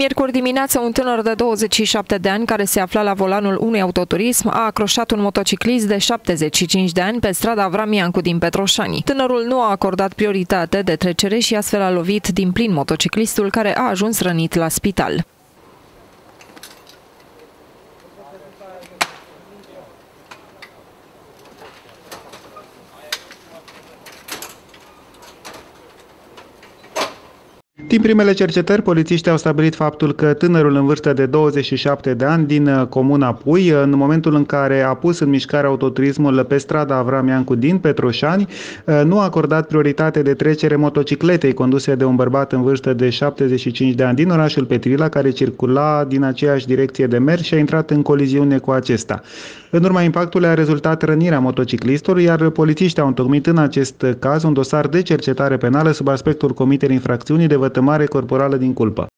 Miercuri dimineață, un tânăr de 27 de ani care se afla la volanul unui autoturism a acroșat un motociclist de 75 de ani pe strada Avram Iancu din Petroșani. Tânărul nu a acordat prioritate de trecere și astfel a lovit din plin motociclistul, care a ajuns rănit la spital. Din primele cercetări, polițiștii au stabilit faptul că tânărul în vârstă de 27 de ani din comuna Pui, în momentul în care a pus în mișcare autoturismul pe strada Avram Iancu din Petroșani, nu a acordat prioritate de trecere motocicletei conduse de un bărbat în vârstă de 75 de ani din orașul Petrila, care circula din aceeași direcție de mers și a intrat în coliziune cu acesta. În urma impactului a rezultat rănirea motociclistului, iar polițiștii au întocmit în acest caz un dosar de cercetare penală sub aspectul comiterii infracțiunii de vătămare corporală din culpă.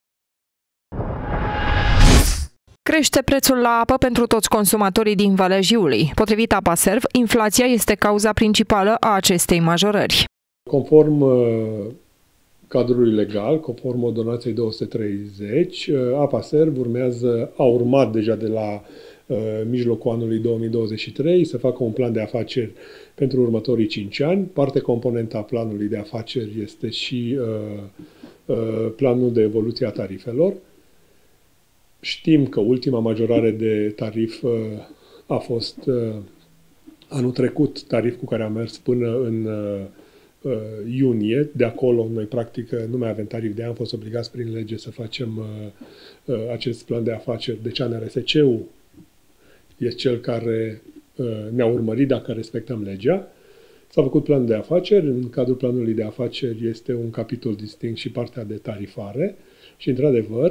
Crește prețul la apă pentru toți consumatorii din Valea Jiului. Potrivit Apaserv, inflația este cauza principală a acestei majorări. Conform cadrului legal, conform ordonației 230, Apaserv a urmat deja de la mijlocul anului 2023 să facă un plan de afaceri pentru următorii 5 ani. Parte componentă a planului de afaceri este și planul de evoluție a tarifelor. Știm că ultima majorare de tarif a fost anul trecut, tarif cu care am mers până în iunie. De acolo, noi practic nu mai avem tarif de an, am fost obligați prin lege să facem acest plan de afaceri. Deci ANRSC-ul este cel care ne-a urmărit dacă respectăm legea. S-a făcut plan de afaceri. În cadrul planului de afaceri este un capitol distinct și partea de tarifare. Și, într-adevăr,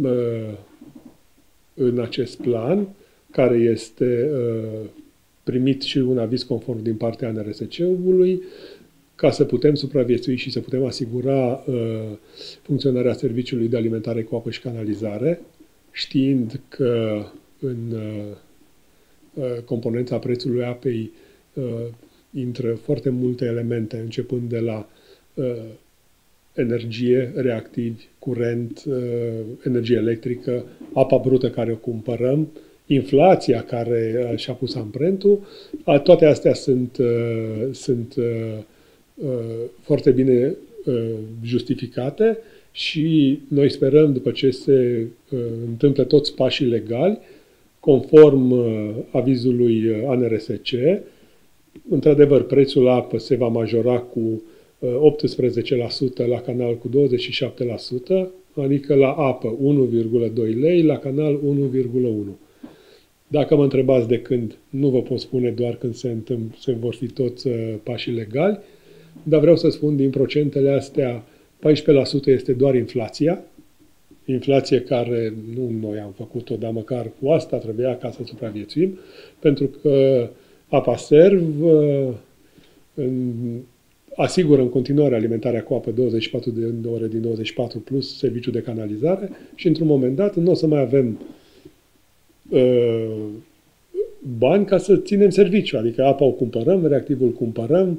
în acest plan, care este primit și un aviz conform din partea ANRSC-ului, ca să putem supraviețui și să putem asigura funcționarea serviciului de alimentare cu apă și canalizare, știind că în componența prețului apei intră foarte multe elemente, începând de la energie, reactivi, curent, energie electrică, apa brută care o cumpărăm, inflația care și-a pus amprentul. Toate astea sunt foarte bine justificate și noi sperăm, după ce se întâmplă toți pașii legali, conform avizului ANRSC, într-adevăr, prețul la apă se va majora cu 18%, la canal cu 27%, adică la apă 1,2 lei, la canal 1,1. Dacă mă întrebați de când, nu vă pot spune, doar când se vor fi toți pașii legali, dar vreau să spun, din procentele astea, 14% este doar inflația, inflație care nu noi am făcut-o, dar măcar cu asta trebuia ca să supraviețuim, pentru că Apaserv asigură în continuare alimentarea cu apă 24 de ore din 24 plus serviciu de canalizare și într-un moment dat nu o să mai avem bani ca să ținem serviciu, adică apa o cumpărăm, reactivul cumpărăm,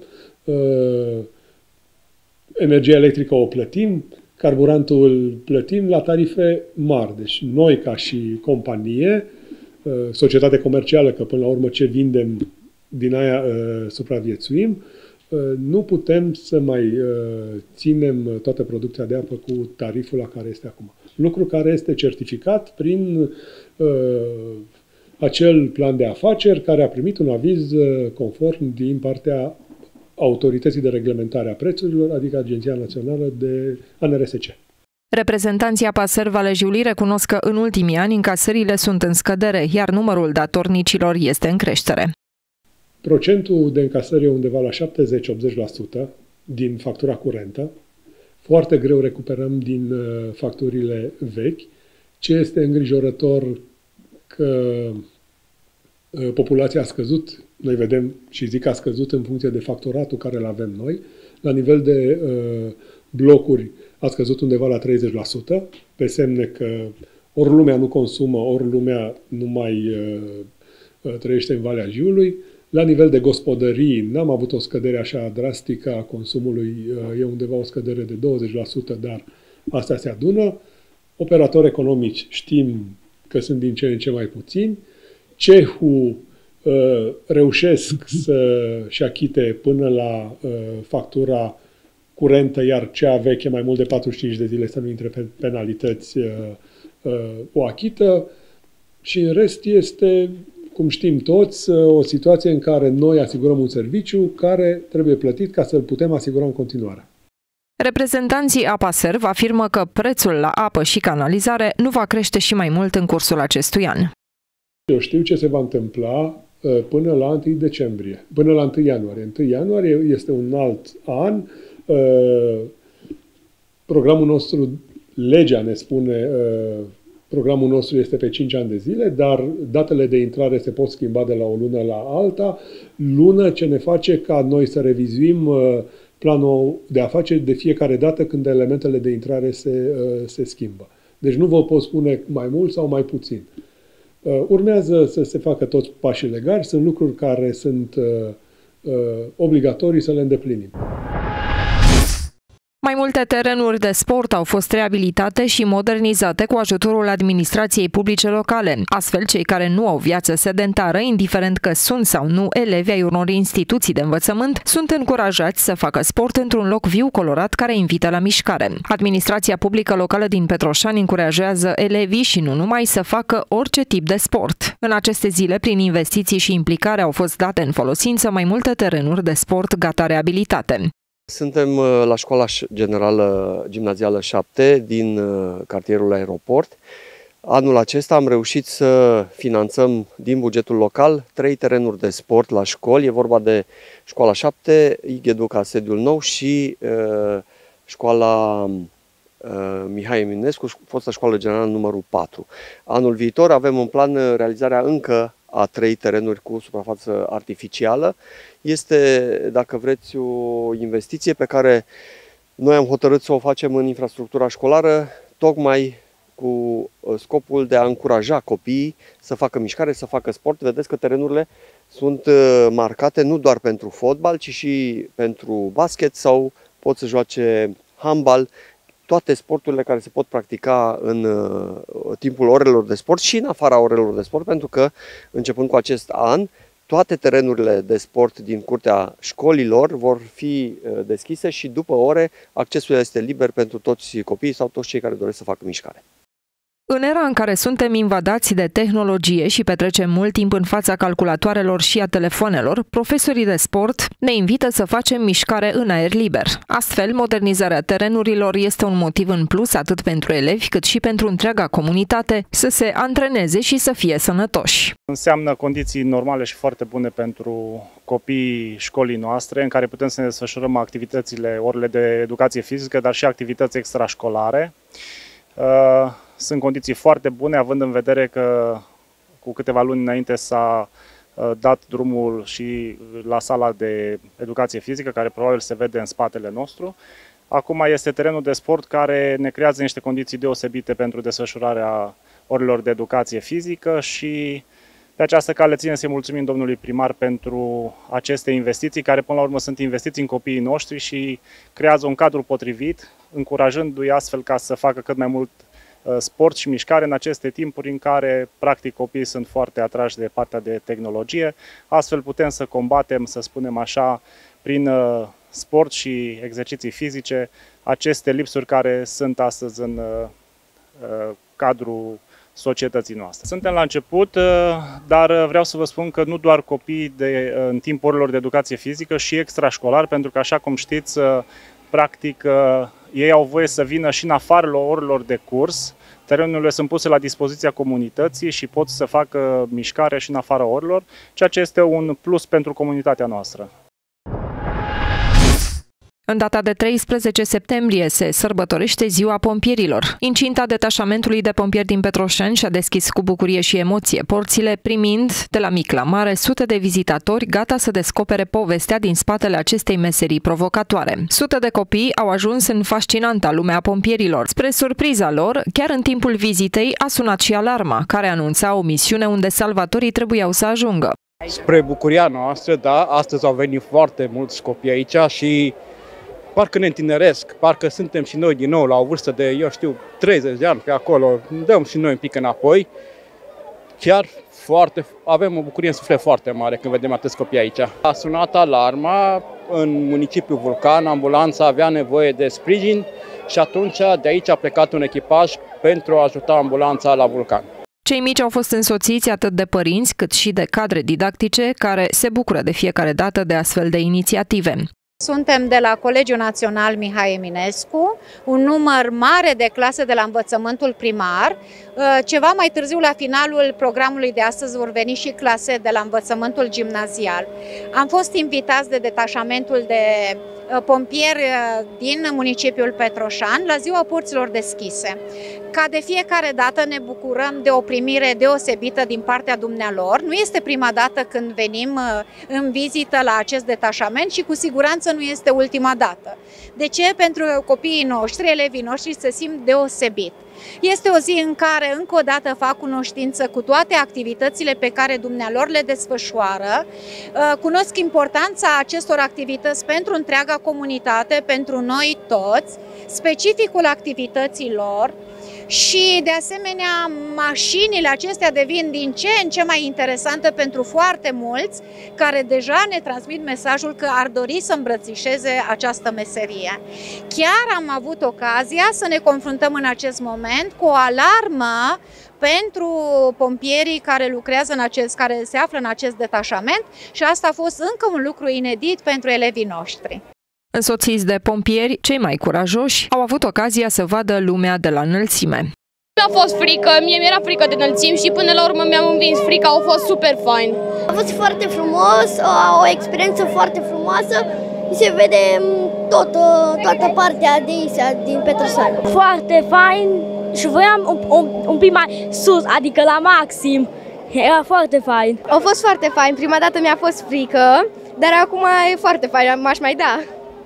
energia electrică o plătim, carburantul plătim la tarife mari. Deci noi, ca și companie, societate comercială, că până la urmă ce vindem, din aia supraviețuim, nu putem să mai ținem toată producția de apă cu tariful la care este acum. Lucru care este certificat prin acel plan de afaceri care a primit un aviz conform din partea Autorității de Reglementare a Prețurilor, adică Agenția Națională de ANRSC. Reprezentanții Apaserv Valea Jiului recunosc că în ultimii ani încasările sunt în scădere, iar numărul datornicilor este în creștere. Procentul de încasări e undeva la 70-80% din factura curentă. Foarte greu recuperăm din facturile vechi. Ce este îngrijorător că populația a scăzut, noi vedem și zic că a scăzut în funcție de facturatul care îl avem noi. La nivel de blocuri a scăzut undeva la 30%, pe semne că ori lumea nu consumă, ori lumea nu mai trăiește în Valea Jiului. La nivel de gospodării n-am avut o scădere așa drastică a consumului, e undeva o scădere de 20%, dar asta se adună. Operatori economici știm că sunt din ce în ce mai puțini. Cehul reușesc să-și achite până la factura curentă, iar cea veche mai mult de 45 de zile, să nu intre pe penalități, o achită. Și în rest este, cum știm toți, o situație în care noi asigurăm un serviciu care trebuie plătit ca să-l putem asigura în continuare. Reprezentanții APASERV afirmă că prețul la apă și canalizare nu va crește și mai mult în cursul acestui an. Eu știu ce se va întâmpla până la 1 decembrie, până la 1 ianuarie. 1 ianuarie este un alt an. Programul nostru, legea ne spune, programul nostru este pe 5 ani de zile, dar datele de intrare se pot schimba de la o lună la alta. Lună ce ne face ca noi să revizuim planul de afaceri de fiecare dată când elementele de intrare se schimbă. Deci nu vă pot spune mai mult sau mai puțin. Urmează să se facă toți pașii legali, sunt lucruri care sunt obligatorii să le îndeplinim. Mai multe terenuri de sport au fost reabilitate și modernizate cu ajutorul administrației publice locale. Astfel, cei care nu au viață sedentară, indiferent că sunt sau nu elevi ai unor instituții de învățământ, sunt încurajați să facă sport într-un loc viu colorat care invită la mișcare. Administrația publică locală din Petroșani încurajează elevii și nu numai să facă orice tip de sport. În aceste zile, prin investiții și implicare, au fost date în folosință mai multe terenuri de sport gata reabilitate. Suntem la Școala Generală Gimnazială 7 din cartierul Aeroport. Anul acesta am reușit să finanțăm din bugetul local 3 terenuri de sport la școli. E vorba de Școala 7, Igheduca Sediul Nou și Școala Mihai Eminescu, fosta Școală Generală numărul 4. Anul viitor avem în plan realizarea încă a 3 terenuri cu suprafață artificială. Este, dacă vreți, o investiție pe care noi am hotărât să o facem în infrastructura școlară, tocmai cu scopul de a încuraja copiii să facă mișcare, să facă sport. Vedeți că terenurile sunt marcate nu doar pentru fotbal, ci și pentru basket sau pot să joace handbal. Toate sporturile care se pot practica în timpul orelor de sport și în afara orelor de sport, pentru că, începând cu acest an, toate terenurile de sport din curtea școlilor vor fi deschise și după ore accesul este liber pentru toți copiii sau toți cei care doresc să facă mișcare. În era în care suntem invadați de tehnologie și petrecem mult timp în fața calculatoarelor și a telefonelor, profesorii de sport ne invită să facem mișcare în aer liber. Astfel, modernizarea terenurilor este un motiv în plus atât pentru elevi cât și pentru întreaga comunitate să se antreneze și să fie sănătoși. Înseamnă condiții normale și foarte bune pentru copiii școlii noastre, în care putem să ne desfășurăm activitățile, orele de educație fizică, dar și activități extrașcolare. Sunt condiții foarte bune, având în vedere că cu câteva luni înainte s-a dat drumul și la sala de educație fizică, care probabil se vede în spatele nostru. Acum este terenul de sport care ne creează niște condiții deosebite pentru desfășurarea orelor de educație fizică și pe această cale ținem să-i mulțumim domnului primar pentru aceste investiții, care până la urmă sunt investiții în copiii noștri și creează un cadru potrivit, încurajându-i astfel ca să facă cât mai mult sport și mișcare în aceste timpuri în care, practic, copiii sunt foarte atrași de partea de tehnologie. Astfel putem să combatem, să spunem așa, prin sport și exerciții fizice, aceste lipsuri care sunt astăzi în cadrul societății noastre. Suntem la început, dar vreau să vă spun că nu doar copiii în timpul orelor de educație fizică și extrașcolar, pentru că, așa cum știți, practic, ei au voie să vină și în afară orelor de curs. Terenurile sunt puse la dispoziția comunității și pot să facă mișcare și în afara orelor, ceea ce este un plus pentru comunitatea noastră. În data de 13 septembrie se sărbătorește Ziua Pompierilor. Incinta detașamentului de pompieri din Petroșani și-a deschis cu bucurie și emoție porțile, primind de la mic la mare sute de vizitatori gata să descopere povestea din spatele acestei meserii provocatoare. Sute de copii au ajuns în fascinanta lume a pompierilor. Spre surpriza lor, chiar în timpul vizitei a sunat și alarma, care anunța o misiune unde salvatorii trebuiau să ajungă. Spre bucuria noastră, da, astăzi au venit foarte mulți copii aici și parcă ne întineresc, parcă suntem și noi din nou la o vârstă de, eu știu, 30 de ani pe acolo, dăm și noi un pic înapoi. Chiar avem o bucurie în suflet foarte mare când vedem atâți copii aici. A sunat alarma în municipiul Vulcan, ambulanța avea nevoie de sprijin și atunci de aici a plecat un echipaj pentru a ajuta ambulanța la Vulcan. Cei mici au fost însoțiți atât de părinți cât și de cadre didactice care se bucură de fiecare dată de astfel de inițiative. Suntem de la Colegiul Național Mihai Eminescu, un număr mare de clase de la învățământul primar. Ceva mai târziu, la finalul programului de astăzi, vor veni și clase de la învățământul gimnazial. Am fost invitați de detașamentul de pompieri din municipiul Petroșan la Ziua Porților Deschise. Ca de fiecare dată ne bucurăm de o primire deosebită din partea dumnealor. Nu este prima dată când venim în vizită la acest detașament și cu siguranță nu este ultima dată. De ce? Pentru că copiii noștri, elevii noștri se simt deosebit. Este o zi în care încă o dată fac cunoștință cu toate activitățile pe care dumnealor le desfășoară. Cunosc importanța acestor activități pentru întreaga comunitate, pentru noi toți, specificul activităților. Și, de asemenea, mașinile acestea devin din ce în ce mai interesante pentru foarte mulți care deja ne transmit mesajul că ar dori să îmbrățișeze această meserie. Chiar am avut ocazia să ne confruntăm în acest moment cu o alarmă pentru pompierii care lucrează care se află în acest detașament și asta a fost încă un lucru inedit pentru elevii noștri. Însoțiți de pompieri, cei mai curajoși au avut ocazia să vadă lumea de la înălțime. Mi-a fost frică, mie mi-era frică de înălțimi și până la urmă mi-am învins frica, a fost super fain. A fost foarte frumos, o experiență foarte frumoasă, se vede toată partea de aici, din Petroșani. Foarte fain și voiam un pic mai sus, adică la maxim, era foarte fain. A fost foarte fain, prima dată mi-a fost frică, dar acum e foarte fain, m-aș mai da.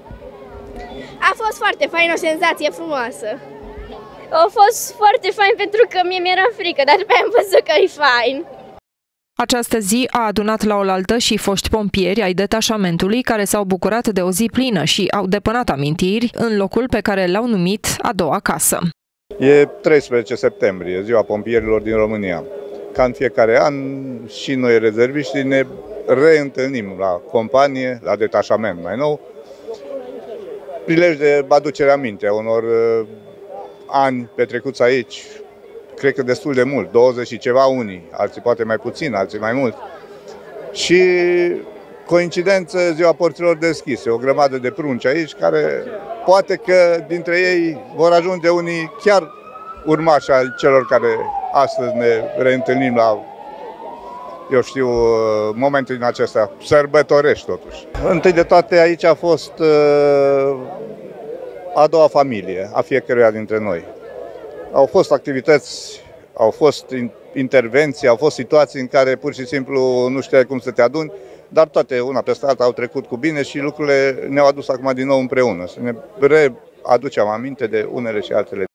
A fost foarte fain, o senzație frumoasă. A fost foarte fain pentru că mie mi-era frică, dar după am văzut că e fain. Această zi a adunat la oaltă și foști pompieri ai detașamentului care s-au bucurat de o zi plină și au depănat amintiri în locul pe care l-au numit a doua casă. E 13 septembrie, ziua pompierilor din România. Ca în fiecare an și noi rezerviștii ne reîntâlnim la companie, la detașament mai nou, prilej de aducere aminte a unor ani petrecuți aici, cred că destul de mult, 20 și ceva unii, alții poate mai puțin, alții mai mult. Și coincidență, Ziua Porților Deschise, o grămadă de prunci aici, care poate că dintre ei vor ajunge unii chiar urmași ai celor care astăzi ne reîntâlnim la, eu știu, momentul din acesta sărbătorești totuși. Întâi de toate aici a fost a doua familie a fiecăruia dintre noi. Au fost activități, au fost intervenții, au fost situații în care pur și simplu nu știai cum să te aduni, dar toate una peste alta au trecut cu bine și lucrurile ne-au adus acum din nou împreună. Să ne readucem aminte de unele și altele